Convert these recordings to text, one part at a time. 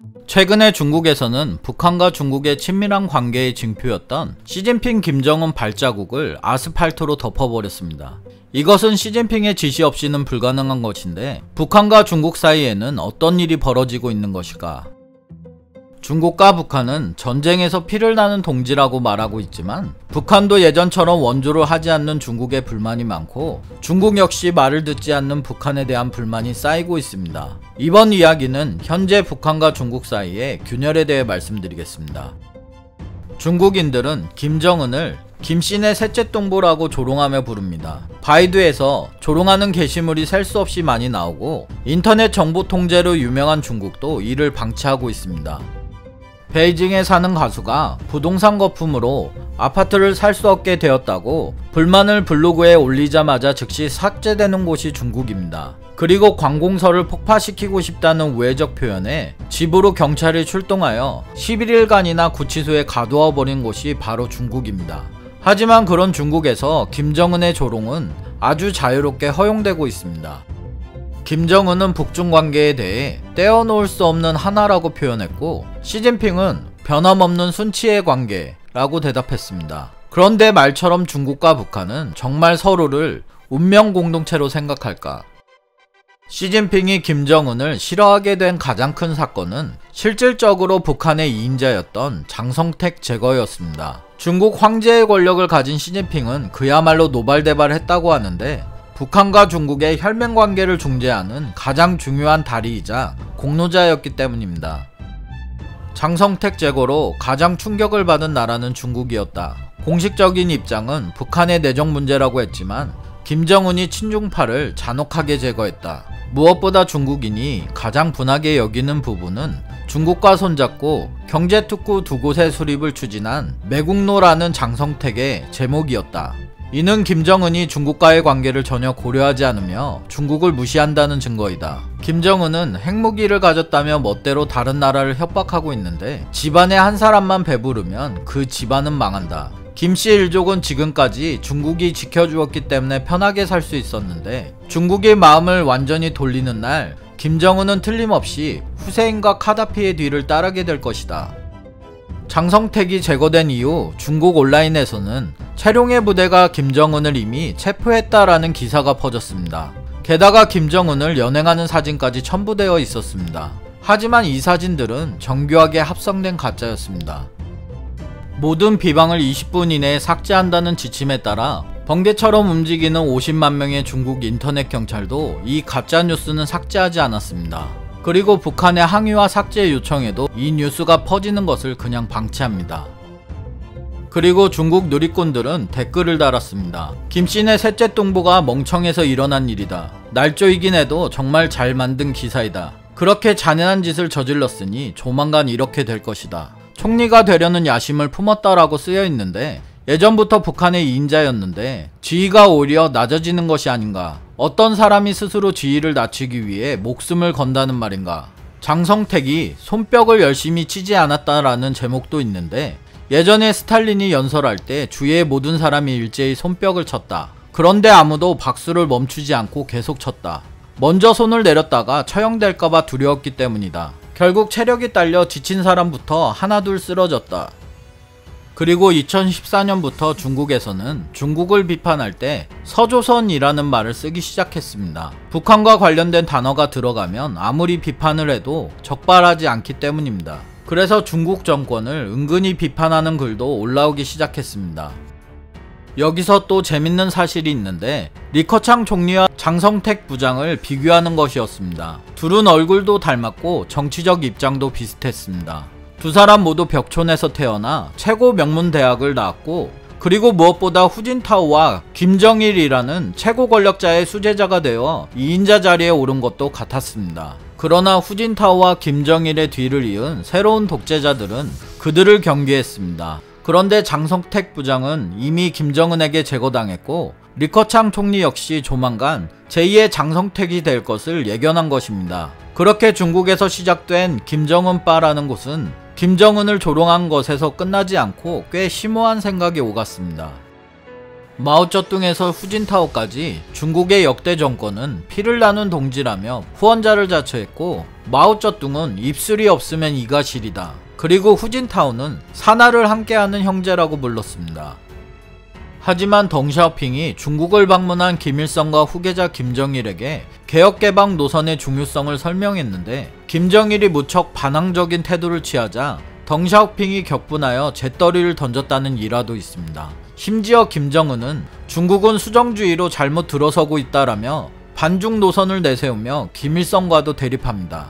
최근에 중국에서는 북한과 중국의 친밀한 관계의 징표였던 시진핑 김정은 발자국을 아스팔트로 덮어버렸습니다. 이것은 시진핑의 지시 없이는 불가능한 것인데 북한과 중국 사이에는 어떤 일이 벌어지고 있는 것일까? 중국과 북한은 전쟁에서 피를 나는 동지라고 말하고 있지만 북한도 예전처럼 원조를 하지 않는 중국에 불만이 많고 중국 역시 말을 듣지 않는 북한에 대한 불만이 쌓이고 있습니다. 이번 이야기는 현재 북한과 중국 사이의 균열에 대해 말씀드리겠습니다. 중국인들은 김정은을 김씨네 셋째 동부라고 조롱하며 부릅니다. 바이두에서 조롱하는 게시물이 셀 수 없이 많이 나오고 인터넷 정보 통제로 유명한 중국도 이를 방치하고 있습니다. 베이징에 사는 가수가 부동산 거품으로 아파트를 살 수 없게 되었다고 불만을 블로그에 올리자마자 즉시 삭제되는 곳이 중국입니다. 그리고 관공서를 폭파시키고 싶다는 우회적 표현에 집으로 경찰이 출동하여 11일간이나 구치소에 가두어 버린 곳이 바로 중국입니다. 하지만 그런 중국에서 김정은의 조롱은 아주 자유롭게 허용되고 있습니다. 김정은은 북중 관계에 대해 떼어놓을 수 없는 하나라고 표현했고 시진핑은 변함없는 순치의 관계라고 대답했습니다. 그런데 말처럼 중국과 북한은 정말 서로를 운명 공동체로 생각할까? 시진핑이 김정은을 싫어하게 된 가장 큰 사건은 실질적으로 북한의 2인자였던 장성택 제거였습니다. 중국 황제의 권력을 가진 시진핑은 그야말로 노발대발했다고 하는데 북한과 중국의 혈맹관계를 중재하는 가장 중요한 다리이자 공로자였기 때문입니다. 장성택 제거로 가장 충격을 받은 나라는 중국이었다. 공식적인 입장은 북한의 내정 문제라고 했지만 김정은이 친중파를 잔혹하게 제거했다. 무엇보다 중국인이 가장 분하게 여기는 부분은 중국과 손잡고 경제특구 두 곳의 수립을 추진한 매국노라는 장성택의 제목이었다. 이는 김정은이 중국과의 관계를 전혀 고려하지 않으며 중국을 무시한다는 증거이다. 김정은은 핵무기를 가졌다며 멋대로 다른 나라를 협박하고 있는데 집안에 한 사람만 배부르면 그 집안은 망한다. 김씨 일족은 지금까지 중국이 지켜주었기 때문에 편하게 살 수 있었는데 중국의 마음을 완전히 돌리는 날 김정은은 틀림없이 후세인과 카다피의 뒤를 따르게 될 것이다. 장성택이 제거된 이후 중국 온라인에서는 채룡의 부대가 김정은을 이미 체포했다라는 기사가 퍼졌습니다. 게다가 김정은을 연행하는 사진까지 첨부되어 있었습니다. 하지만 이 사진들은 정교하게 합성된 가짜였습니다. 모든 비방을 20분 이내에 삭제한다는 지침에 따라 번개처럼 움직이는 50만 명의 중국 인터넷 경찰도 이 가짜뉴스는 삭제하지 않았습니다. 그리고 북한의 항의와 삭제 요청에도 이 뉴스가 퍼지는 것을 그냥 방치합니다. 그리고 중국 누리꾼들은 댓글을 달았습니다. 김씨네 셋째 동부가 멍청해서 일어난 일이다. 날조이긴 해도 정말 잘 만든 기사이다. 그렇게 잔인한 짓을 저질렀으니 조만간 이렇게 될 것이다. 총리가 되려는 야심을 품었다라고 쓰여 있는데 예전부터 북한의 2인자였는데 지위가 오히려 낮아지는 것이 아닌가. 어떤 사람이 스스로 지위를 낮추기 위해 목숨을 건다는 말인가. 장성택이 손뼉을 열심히 치지 않았다라는 제목도 있는데 예전에 스탈린이 연설할 때 주위의 모든 사람이 일제히 손뼉을 쳤다. 그런데 아무도 박수를 멈추지 않고 계속 쳤다. 먼저 손을 내렸다가 처형될까봐 두려웠기 때문이다. 결국 체력이 딸려 지친 사람부터 하나둘 쓰러졌다. 그리고 2014년부터 중국에서는 중국을 비판할 때 서조선이라는 말을 쓰기 시작했습니다. 북한과 관련된 단어가 들어가면 아무리 비판을 해도 적발하지 않기 때문입니다. 그래서 중국 정권을 은근히 비판하는 글도 올라오기 시작했습니다. 여기서 또 재밌는 사실이 있는데 리커창 총리와 장성택 부장을 비교하는 것이었습니다. 둘은 얼굴도 닮았고 정치적 입장도 비슷했습니다. 두 사람 모두 벽촌에서 태어나 최고 명문 대학을 나왔고 그리고 무엇보다 후진타오와 김정일이라는 최고 권력자의 수제자가 되어 2인자 자리에 오른 것도 같았습니다. 그러나 후진타오와 김정일의 뒤를 이은 새로운 독재자들은 그들을 경계했습니다. 그런데 장성택 부장은 이미 김정은에게 제거당했고 리커창 총리 역시 조만간 제2의 장성택이 될 것을 예견한 것입니다. 그렇게 중국에서 시작된 김정은바라는 곳은 김정은을 조롱한 것에서 끝나지 않고 꽤 심오한 생각이 오갔습니다. 마오쩌둥에서 후진타오까지 중국의 역대 정권은 피를 나눈 동지라며 후원자를 자처했고, 마오쩌둥은 입술이 없으면 이가 시리다. 그리고 후진타오는 산하를 함께하는 형제라고 불렀습니다. 하지만 덩샤오핑이 중국을 방문한 김일성과 후계자 김정일에게 개혁개방 노선의 중요성을 설명했는데, 김정일이 무척 반항적인 태도를 취하자 덩샤오핑이 격분하여 재떨이를 던졌다는 일화도 있습니다. 심지어 김정은은 중국은 수정주의로 잘못 들어서고 있다라며 반중 노선을 내세우며 김일성과도 대립합니다.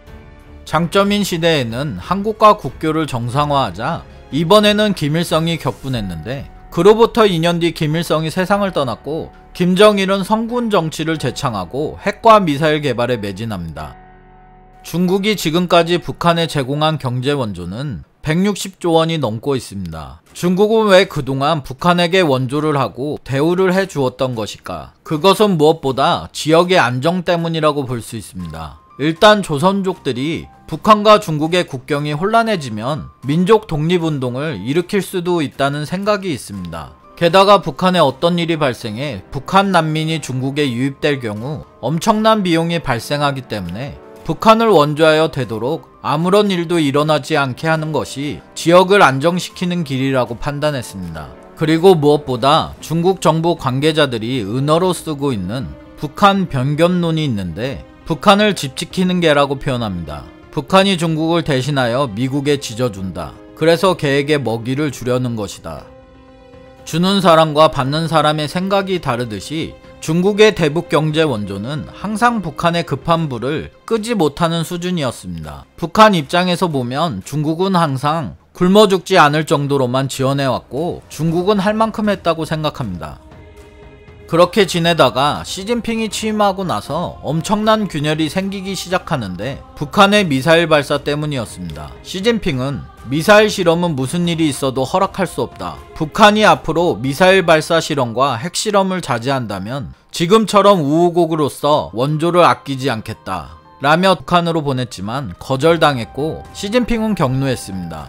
장점인 시대에는 한국과 국교를 정상화하자 이번에는 김일성이 격분했는데, 그로부터 2년 뒤 김일성이 세상을 떠났고 김정일은 성군 정치를 재창하고 핵과 미사일 개발에 매진합니다. 중국이 지금까지 북한에 제공한 경제 원조는 160조 원이 넘고 있습니다. 중국은 왜 그동안 북한에게 원조를 하고 대우를 해주었던 것일까? 그것은 무엇보다 지역의 안정 때문이라고 볼 수 있습니다. 일단 조선족들이 북한과 중국의 국경이 혼란해지면 민족 독립운동을 일으킬 수도 있다는 생각이 있습니다. 게다가 북한에 어떤 일이 발생해 북한 난민이 중국에 유입될 경우 엄청난 비용이 발생하기 때문에 북한을 원조하여 되도록 아무런 일도 일어나지 않게 하는 것이 지역을 안정시키는 길이라고 판단했습니다. 그리고 무엇보다 중국 정부 관계자들이 은어로 쓰고 있는 북한 변견론이 있는데, 북한을 집지키는 개라고 표현합니다. 북한이 중국을 대신하여 미국에 지져준다. 그래서 개에게 먹이를 주려는 것이다. 주는 사람과 받는 사람의 생각이 다르듯이 중국의 대북 경제 원조는 항상 북한의 급한 불을 끄지 못하는 수준이었습니다. 북한 입장에서 보면 중국은 항상 굶어 죽지 않을 정도로만 지원해왔고 중국은 할 만큼 했다고 생각합니다. 그렇게 지내다가 시진핑이 취임하고 나서 엄청난 균열이 생기기 시작하는데, 북한의 미사일 발사 때문이었습니다. 시진핑은 미사일 실험은 무슨 일이 있어도 허락할 수 없다. 북한이 앞으로 미사일 발사 실험과 핵실험을 자제한다면 지금처럼 우호국으로서 원조를 아끼지 않겠다 라며 북한으로 보냈지만 거절당했고, 시진핑은 격노했습니다.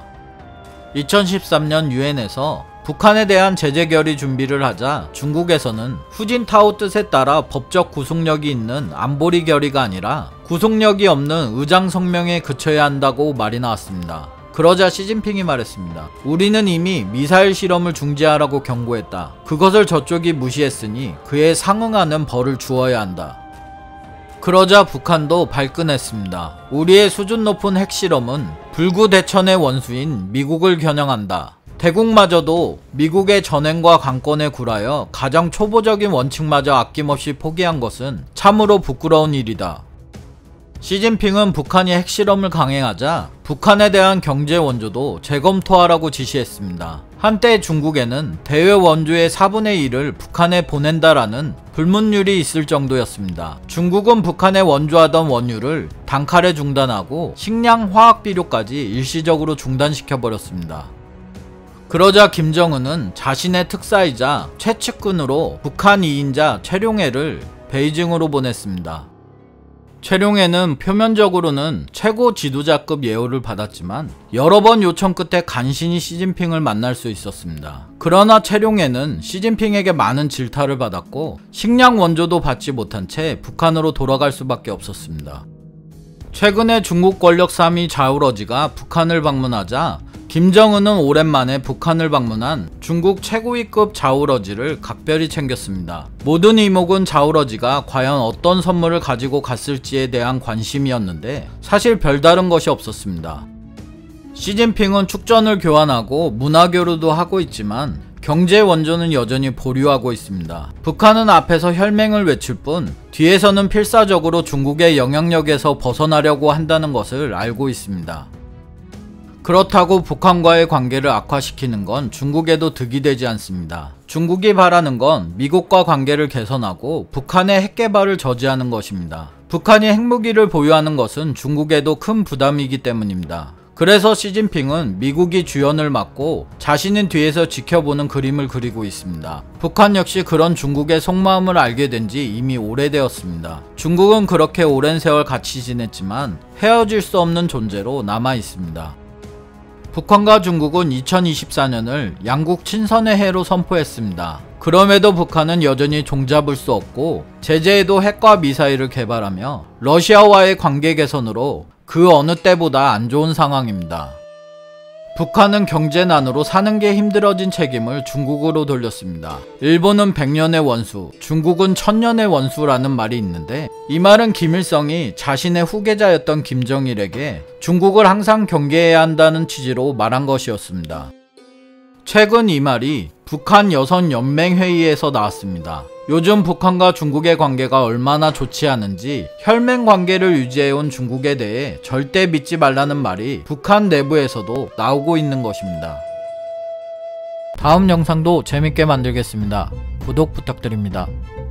2013년 유엔에서 북한에 대한 제재 결의 준비를 하자 중국에서는 후진타오 뜻에 따라 법적 구속력이 있는 안보리 결의가 아니라 구속력이 없는 의장 성명에 그쳐야 한다고 말이 나왔습니다. 그러자 시진핑이 말했습니다. 우리는 이미 미사일 실험을 중지하라고 경고했다. 그것을 저쪽이 무시했으니 그에 상응하는 벌을 주어야 한다. 그러자 북한도 발끈했습니다. 우리의 수준 높은 핵실험은 불구대천의 원수인 미국을 겨냥한다. 대국마저도 미국의 전횡과 강권에 굴하여 가장 초보적인 원칙마저 아낌없이 포기한 것은 참으로 부끄러운 일이다. 시진핑은 북한이 핵실험을 강행하자 북한에 대한 경제 원조도 재검토하라고 지시했습니다. 한때 중국에는 대외 원조의 4분의 1을 북한에 보낸다라는 불문율이 있을 정도였습니다. 중국은 북한에 원조하던 원유를 단칼에 중단하고 식량, 화학 비료까지 일시적으로 중단시켜버렸습니다. 그러자 김정은은 자신의 특사이자 최측근으로 북한 2인자 최룡해를 베이징으로 보냈습니다. 최룡해는 표면적으로는 최고 지도자급 예우를 받았지만 여러 번 요청 끝에 간신히 시진핑을 만날 수 있었습니다. 그러나 최룡해는 시진핑에게 많은 질타를 받았고 식량 원조도 받지 못한 채 북한으로 돌아갈 수밖에 없었습니다. 최근에 중국 권력 3위 자우러지가 북한을 방문하자 김정은은 오랜만에 북한을 방문한 중국 최고위급 자우러지를 각별히 챙겼습니다. 모든 이목은 자우러지가 과연 어떤 선물을 가지고 갔을지에 대한 관심이었는데 사실 별다른 것이 없었습니다. 시진핑은 축전을 교환하고 문화교류도 하고 있지만 경제 원조는 여전히 보류하고 있습니다. 북한은 앞에서 혈맹을 외칠 뿐 뒤에서는 필사적으로 중국의 영향력에서 벗어나려고 한다는 것을 알고 있습니다. 그렇다고 북한과의 관계를 악화시키는 건 중국에도 득이 되지 않습니다. 중국이 바라는 건 미국과 관계를 개선하고 북한의 핵개발을 저지하는 것입니다. 북한이 핵무기를 보유하는 것은 중국에도 큰 부담이기 때문입니다. 그래서 시진핑은 미국이 주연을 맡고 자신은 뒤에서 지켜보는 그림을 그리고 있습니다. 북한 역시 그런 중국의 속마음을 알게 된 지 이미 오래되었습니다. 중국은 그렇게 오랜 세월 같이 지냈지만 헤어질 수 없는 존재로 남아 있습니다. 북한과 중국은 2024년을 양국 친선의 해로 선포했습니다. 그럼에도 북한은 여전히 종잡을 수 없고 제재에도 핵과 미사일을 개발하며 러시아와의 관계 개선으로 그 어느 때보다 안 좋은 상황입니다. 북한은 경제난으로 사는 게 힘들어진 책임을 중국으로 돌렸습니다. 일본은 100년의 원수, 중국은 1000년의 원수라는 말이 있는데 이 말은 김일성이 자신의 후계자였던 김정일에게 중국을 항상 경계해야 한다는 취지로 말한 것이었습니다. 최근 이 말이 북한 여성연맹회의에서 나왔습니다. 요즘 북한과 중국의 관계가 얼마나 좋지 않은지 혈맹 관계를 유지해온 중국에 대해 절대 믿지 말라는 말이 북한 내부에서도 나오고 있는 것입니다. 다음 영상도 재밌게 만들겠습니다. 구독 부탁드립니다.